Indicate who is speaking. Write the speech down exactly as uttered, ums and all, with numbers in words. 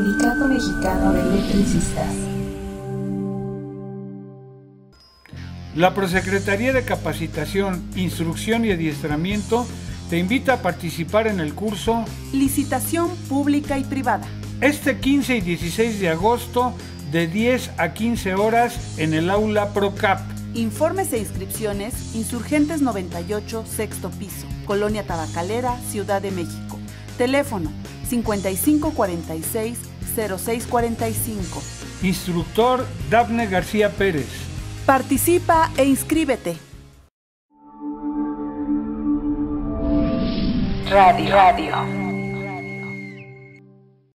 Speaker 1: Sindicato Mexicano de Electricistas.
Speaker 2: La Prosecretaría de Capacitación, Instrucción y Adiestramiento te invita a participar en el curso
Speaker 3: Licitación Pública y Privada.
Speaker 2: Este quince y dieciséis de agosto de diez a quince horas en el aula PROCAP.
Speaker 3: Informes e inscripciones, Insurgentes noventa y ocho, sexto piso, Colonia Tabacalera, Ciudad de México. Teléfono cincuenta y cinco cuarenta y seis, cero seis cuarenta y cinco.
Speaker 2: Instructor Dafne García Pérez.
Speaker 3: Participa e inscríbete.
Speaker 1: Radio. Radio.